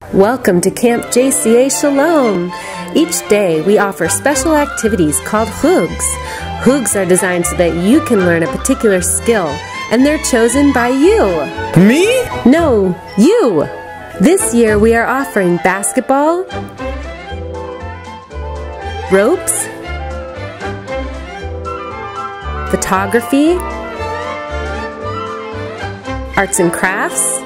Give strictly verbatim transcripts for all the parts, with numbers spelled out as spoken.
Welcome to Camp J C A Shalom. Each day we offer special activities called Chugs. Chugs are designed so that you can learn a particular skill, and they're chosen by you. Me? No, you. This year we are offering basketball, ropes, photography, arts and crafts,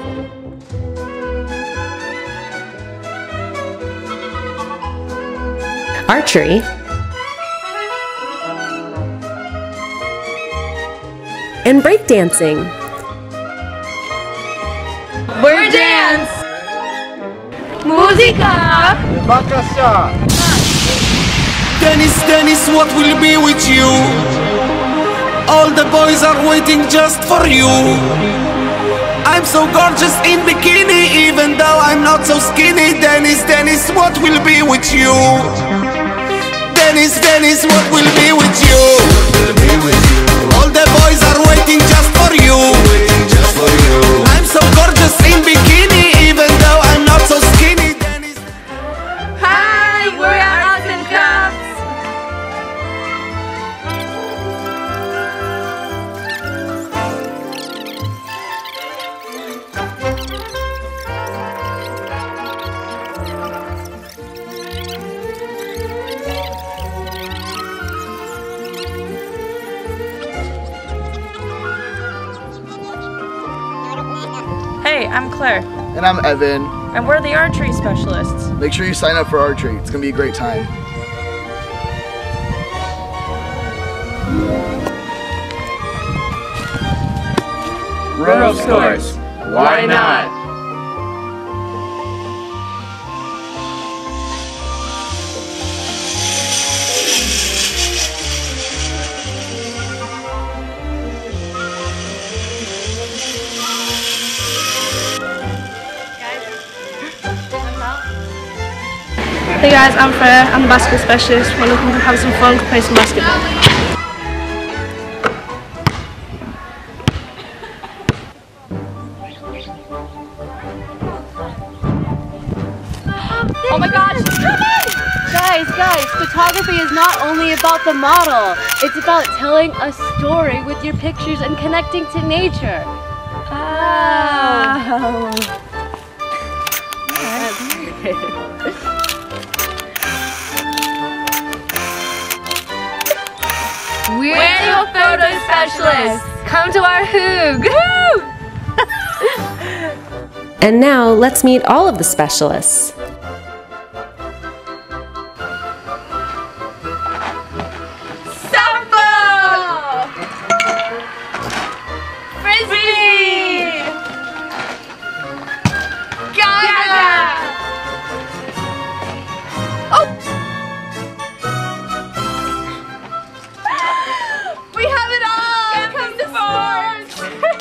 archery, and breakdancing. We're dance! Musica! Dennis, Dennis, what will be with you? All the boys are waiting just for you. I'm so gorgeous in bikini, even though I'm not so skinny. Dennis, Dennis, what will be with you? Dennis, Dennis, what will be with you? All the boys are waiting just for you. I'm so gorgeous in bikini, even though I'm not so skinny. Dennis. Hi, we're Arts and Crafts. Hey, I'm Claire, And I'm Evan. and we're the archery specialists. Make sure you sign up for archery. It's going to be a great time. Rope scores. Why not? Hey guys, I'm Freya. I'm the basketball specialist. We're looking to have some fun, play some basketball. Oh my gosh! Guys, guys, photography is not only about the model. It's about telling a story with your pictures and connecting to nature. Oh. We're your photo specialists. Come to our Hug. And now let's meet all of the specialists. Softball! Frisbee! Gaga! Oh! We have it all! Come to sports!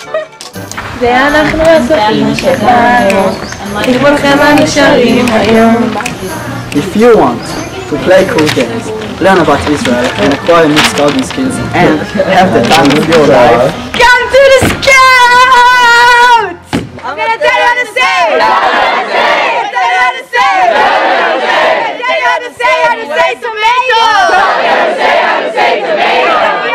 If you want to play cool games, learn about Israel, and acquire new scouting skills, and have the time of your life, Come to the Scouts! I'm gonna tell you how to say it! I'm gonna tell you how to say it! I'm gonna tell you how to say how to say tomato! I'm gonna say how to say tomato!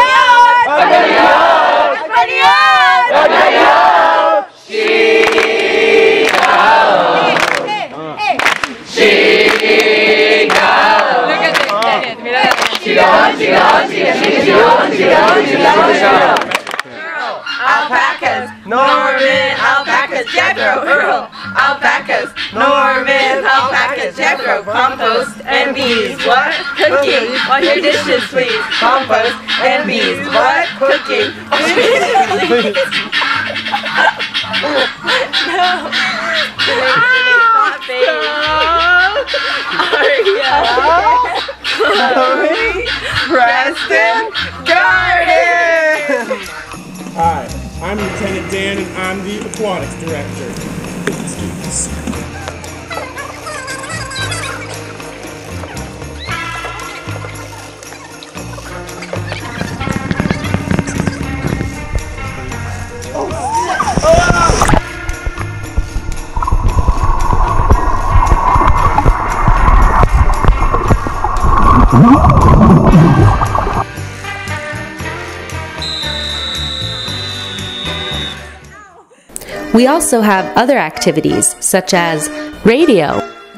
Alpacas, Norman, alpacas, Jethro, Earl, alpacas, Norman, alpacas, Jethro, compost and bees. What? Cooking. Wash your dishes, please. Compost and bees. What? Cooking. Wash your dishes, please. No. Not baby. Aria. Chloe. Preston. Garden. Hi, I'm Lieutenant Dan, and I'm the aquatics director. Let's do this. We also have other activities such as radio,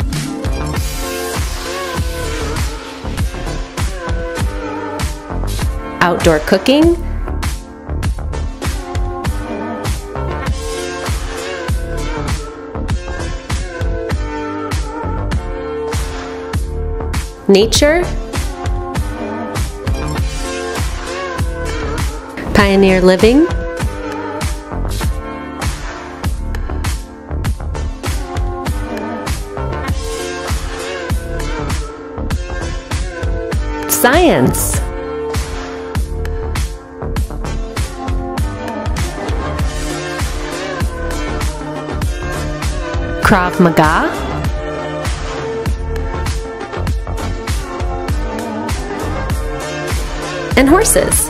outdoor cooking, nature, pioneer living, science, Krav Maga, and horses.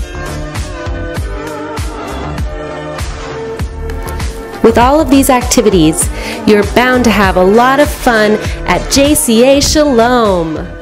With all of these activities, you're bound to have a lot of fun at J C A Shalom.